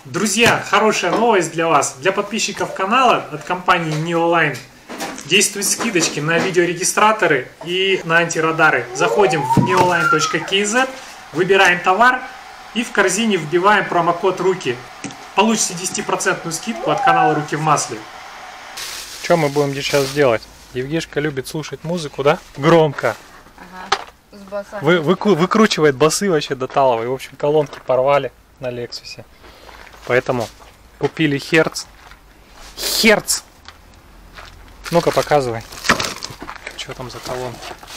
Друзья, хорошая новость для вас. Для подписчиков канала от компании Neoline действуют скидочки на видеорегистраторы и на антирадары. Заходим в neoline.kz, выбираем товар и в корзине вбиваем промокод «Руки». Получите 10% скидку от канала «Руки в масле». Что мы будем сейчас делать? Евгешка любит слушать музыку, да? Громко. Ага, с басами. Выкручивает басы вообще до талого. И, в общем, колонки порвали на Лексусе. Поэтому купили Hertz. Hertz! Ну-ка, показывай. Что там за колонки?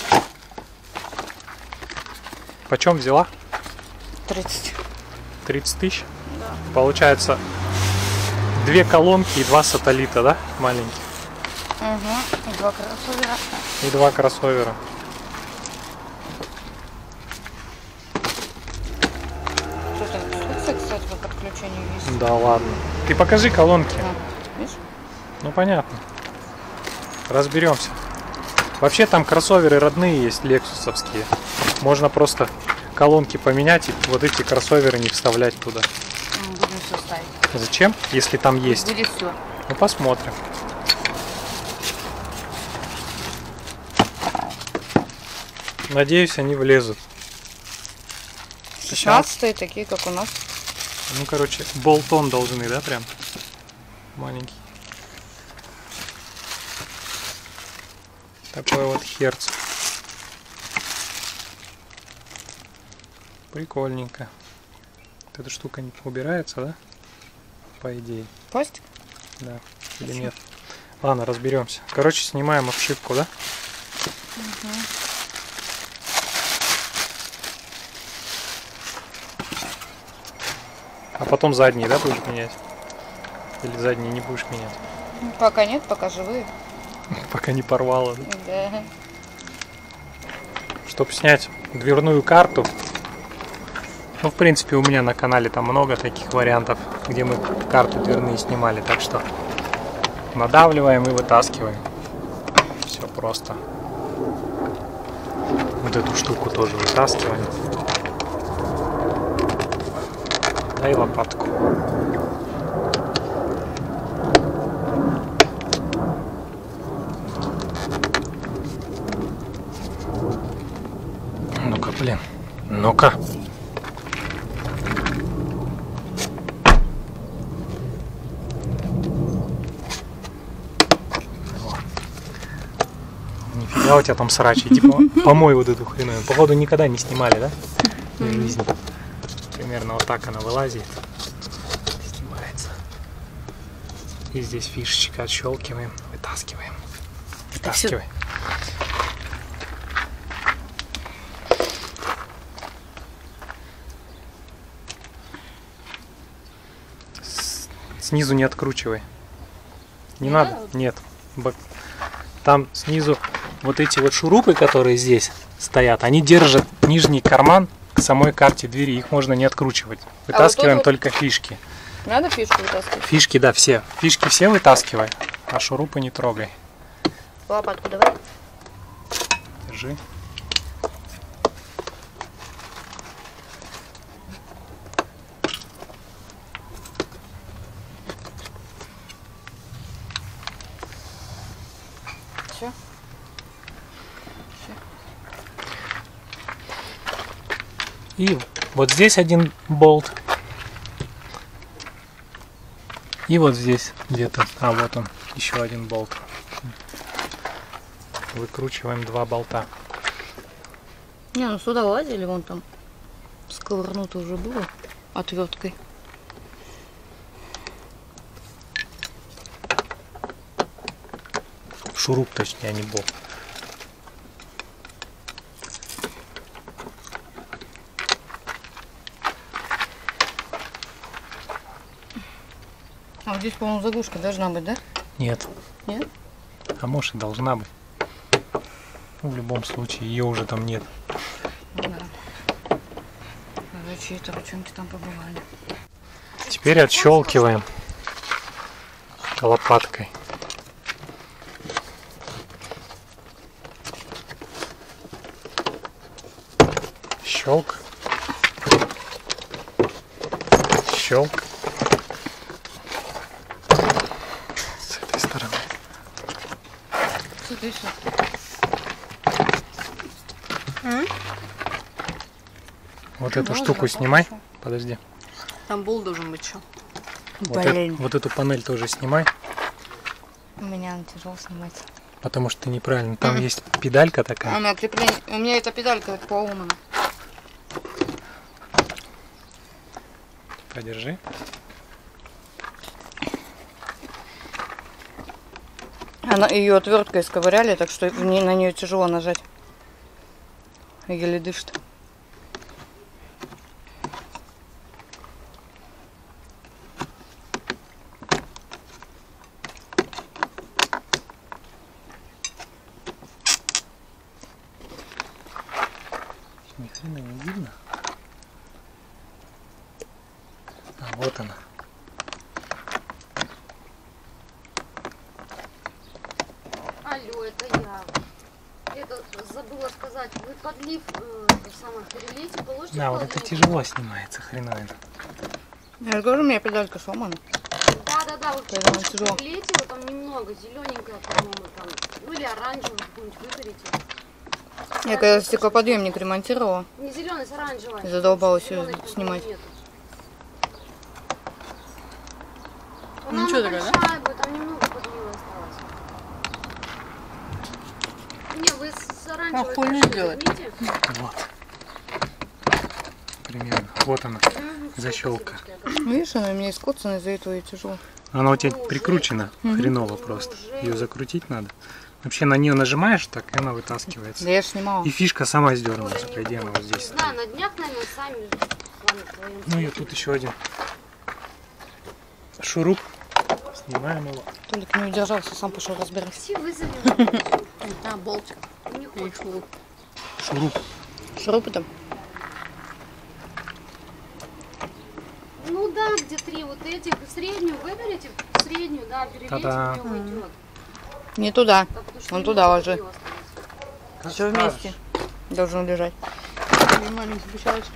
Почем взяла? 30. 30 тысяч? Да. Получается 2 колонки и 2 сателлита, да? Маленьких. Угу. И 2 кроссовера. И 2 кроссовера. Что там? Инструкция, кстати, по подключению есть. Да ладно. Ты покажи колонки. Видишь? Ну понятно. Разберемся. Вообще там кроссоверы родные есть, лексусовские. Можно просто колонки поменять и вот эти кроссоверы не вставлять туда. Будем все ставить. Зачем? Если там есть. Будет все. Ну посмотрим. Надеюсь, они влезут. 16-е, такие, как у нас. Ну, короче, болтон должны, да, прям? Маленький. Такой вот Hertz. Прикольненько. Вот эта штука не убирается, да? По идее. Пластик? Да. Или нет? Ладно, разберемся. Короче, снимаем обшивку, да? Угу. А потом задние, да, будешь менять? Или задние не будешь менять? Пока нет, пока живые. Пока не порвало, да? Да. Чтобы снять дверную карту. Ну, в принципе, у меня на канале там много таких вариантов, где мы карты дверные снимали. Так что надавливаем и вытаскиваем. Все просто. Вот эту штуку тоже вытаскиваем. Дай лопатку. Ну-ка, блин. Ну-ка. Нифига у тебя там срач. Иди помой вот эту хреновину. Походу никогда не снимали, да? В жизни. Примерно вот так она вылазит. Снимается. И здесь фишечка отщелкиваем. Вытаскиваем. Вытаскивай. Снизу не откручивай. Не надо? Нет. Там снизу вот эти вот шурупы, которые здесь стоят, они держат нижний карман к самой карте двери. Их можно не откручивать. Вытаскиваем вот только фишки. Надо фишку вытаскивать? Фишки, да, все. Фишки все вытаскивай, а шурупы не трогай. Лопатку давай. Держи. Все. И вот здесь один болт. И вот здесь где-то. А вот он, еще один болт. Выкручиваем 2 болта. Не, ну сюда лазили, вон там сковырнуто уже было отверткой. Шуруп, точнее, а не болт. А вот здесь, по-моему, заглушка должна быть, да? Нет. Нет? А может и должна быть. Ну, в любом случае, ее уже там нет. Да. Уже чьи-то ручонки там побывали. Теперь отщелкиваем лопаткой. Щелк. Щелк. ты что? Вот эту Можно, штуку снимай. хорошо. Подожди. Там бол должен быть еще. Вот эту панель тоже снимай. У меня она тяжело снимается. Потому что ты неправильно. Там есть педалька А у такая. меня крепление, у меня эта педалька поломана. Подержи. Она ее отверткой сковыряли, так что на нее тяжело нажать. Еле дышит. Ни хрена не видно. А, вот она. Алло, это я. Это забыла сказать. Вы подлив перелейте, положите. Да, вот это тяжело снимается, хреновина. Я же говорю, у меня педалька сломана. Да, вот Поэтому чуть-чуть тяжело. перелейте, вот там немного, зелененькое, по-моему, там. Ну или оранжевый какой-нибудь выберите. Я когда стеклоподъемник ремонтировала, Не зеленый, с оранжевой. задолбалась ее Зелёной, по-моему, снимать. нету. Ну, Она чё такая, да? большая будет, там немного подлива осталось. Не, вы с оранжевой хуйню тоже делать. возьмите. Вот. Примерно. Вот она. Защелка. Спасибо, я говорю. Видишь, она у меня искоцана, из-за этого ей тяжело. Она у тебя прикручена. Хреново просто. Ее закрутить надо. Вообще на нее нажимаешь, так и она вытаскивается. Да я ж снимала. И фишка сама сдернулась. По идее, она вот здесь Да, стоит. на днях, наверное, сами с вами вдвоем. Ну и тут еще один шуруп. Снимаем его. Толик не удержался, сам пошел разбирать. Все вызови. А, болтик. Не хочет. Шуруп. Шурупы там. Ну да, где 3 вот этих. Среднюю выберите. Среднюю, да, перелейте, Та-да. в нее войдет. Не туда. Так, потому что Вон у туда него ложи. подлива осталось. Все вместе. Должен лежать. Маленький бешалочка.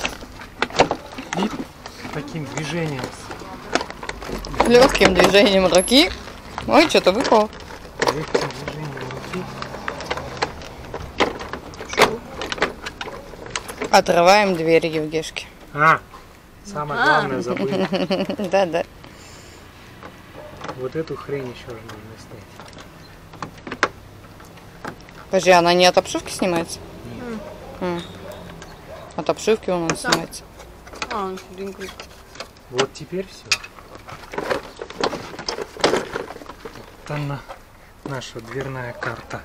И таким движением. Легким движением руки. Ой, что-то выпало. Легким движением руки. Отрываем дверь Евгешки. А, самое главное забыли. Да. Вот эту хрень еще же нужно снять. Подожди, она не от обшивки снимается? От обшивки у нас снимается. А, худенький. Вот теперь все. Вот она, наша дверная карта.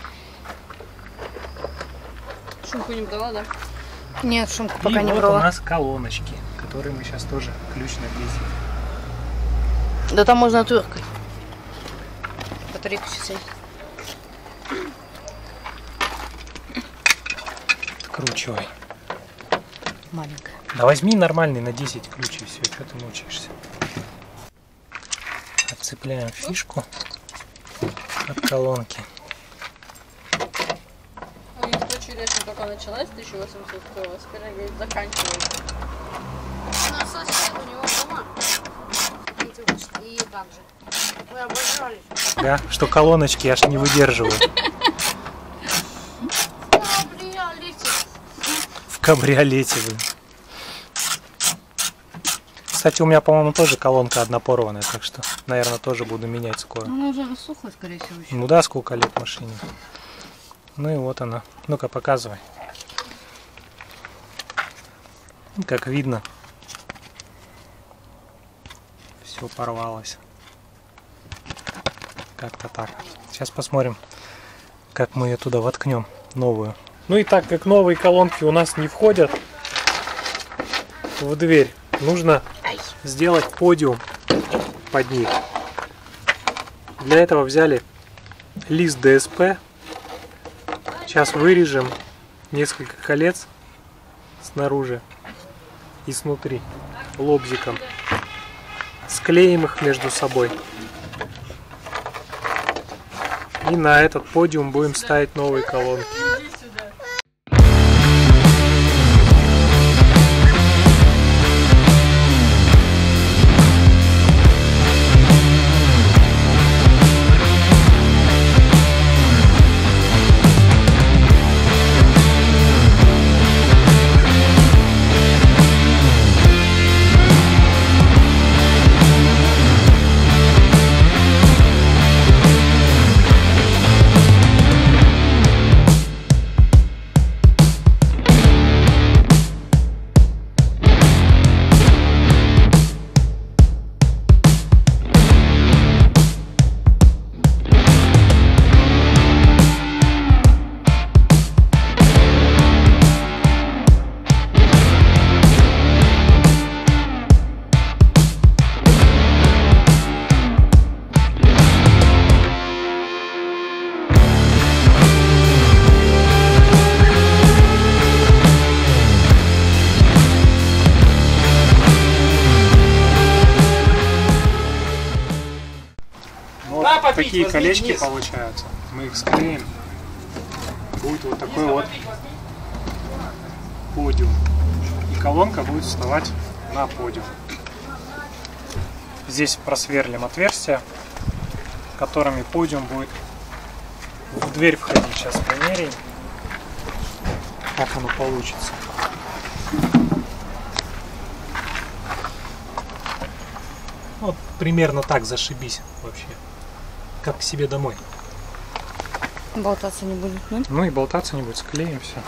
Шумку не брала, да? Нет, шумку И пока не вот у брала. нас колоночки, которые мы сейчас тоже ключ навесим. Да там можно отверткой. Батарейку сейчас. Откручивай. Маленькая. Да возьми нормальный на 10 ключ и все, что ты мучаешься. Отцепляем фишку от колонки. У них интересно, только началась 1800 стоила, скорее говорит, заканчивается. У нас сосед, у него дома. И так же. Вы обожали. Да, что колоночки аж не выдерживают. В кабриолете, блин. Кстати, у меня, по-моему, тоже колонка одна порванная, так что, наверное, тоже буду менять скоро. Она уже рассохла, скорее всего, еще. Ну да, сколько лет машине. Ну и вот она. Ну-ка, показывай. Как видно, все порвалось. Как-то так. Сейчас посмотрим, как мы ее туда воткнем, новую. Ну и так как новые колонки у нас не входят в дверь, нужно сделать подиум под них. Для этого взяли лист ДСП. Сейчас вырежем несколько колец снаружи и снутри лобзиком. Склеим их между собой. И на этот подиум будем ставить новые колонки. такие колечки получаются. Мы их склеим. Будет вот такой вот подиум. И колонка будет вставать на подиум. Здесь просверлим отверстия, которыми подиум будет в дверь входить. Сейчас померяем, как оно получится. Вот примерно так, зашибись вообще. Как к себе домой. Болтаться не будет, ну? Ну и болтаться не будет, склеим все.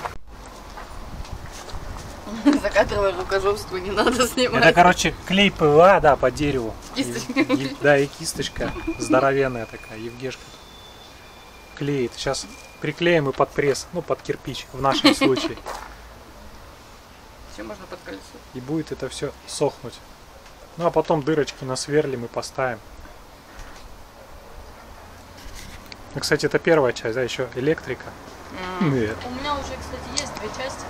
Закадровое рукожопство не надо снимать. Это, короче, клей ПВА, да, по дереву. Кисточка. Да, и кисточка здоровенная такая, Евгешка клеит. Сейчас приклеим и под пресс, ну под кирпич в нашем случае. Все можно под колесо. И будет это все сохнуть. Ну а потом дырочки насверлим и поставим. Ну, кстати, это первая часть, да, еще электрика. Нет. У меня уже, кстати, есть 2 части.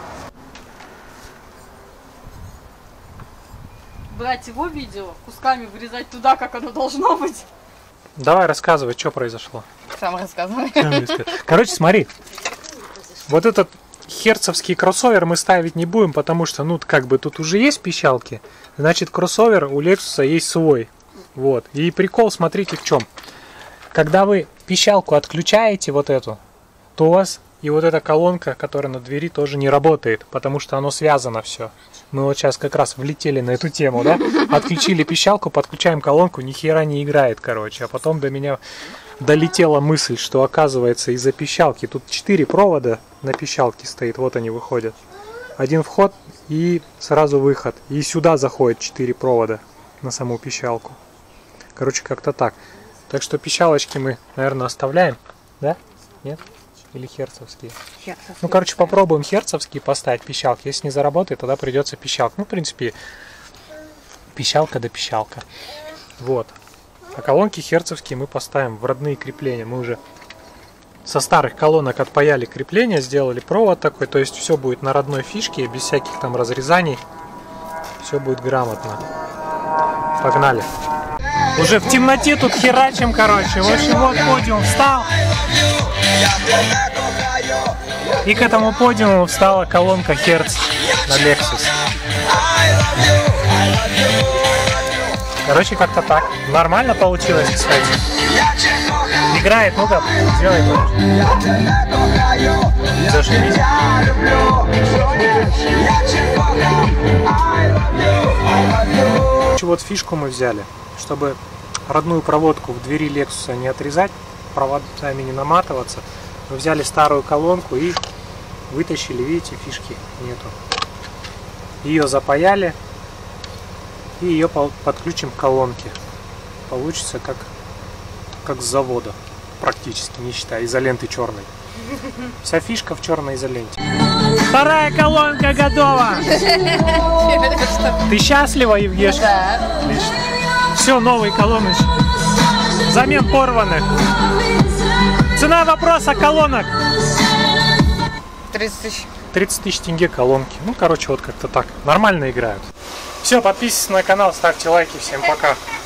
Брать его видео, кусками вырезать туда, как оно должно быть. Давай рассказывай, что произошло. Сам рассказывай. Короче, смотри. Вот этот херцовский кроссовер мы ставить не будем, потому что, ну, как бы тут уже есть пищалки. Значит, кроссовер у Lexus есть свой. Вот. И прикол, смотрите, в чем. Когда вы пищалку отключаете вот эту, то у вас и вот эта колонка, которая на двери, тоже не работает, потому что оно связано все. Мы вот сейчас как раз влетели на эту тему, да? Отключили пищалку, подключаем колонку, ни хера не играет, короче. А потом до меня долетела мысль, что оказывается из-за пищалки. Тут 4 провода на пищалке стоит, вот они выходят. Один вход и сразу выход. И сюда заходит 4 провода на саму пищалку. Короче, как-то так. Так что пищалочки мы, наверное, оставляем, да? Нет? Или херцовские? Ну, короче, попробуем херцовские поставить пищалки. Если не заработает, тогда придется пищалка. Ну, в принципе, пищалка да пищалка. Вот. А колонки херцовские мы поставим в родные крепления. Мы уже со старых колонок отпаяли крепления, сделали провод такой. То есть все будет на родной фишке, без всяких там разрезаний. Все будет грамотно. Погнали. Уже в темноте тут херачим, короче. В общем, вот подиум встал. И к этому подиуму встала колонка Hertz на Lexus. Короче, как-то так. Нормально получилось, кстати. Играет, ну-ка, сделай. Зашибись. Вот фишку мы взяли, чтобы родную проводку в двери Lexus не отрезать, проводами не наматываться. Мы взяли старую колонку и вытащили, видите, фишки нету. Ее запаяли и ее подключим к колонке. Получится как с завода, практически, не считая изоленты черной. Вся фишка в черной изоленте. Вторая колонка готова! Ты счастлива, Евгешка? Да. Отлично. Все, новые колоночки. Замен порванных. Цена вопроса колонок. 30 тысяч. 30 тысяч тенге колонки. Ну, короче, вот как-то так. Нормально играют. Все, подписывайтесь на канал, ставьте лайки. Всем пока.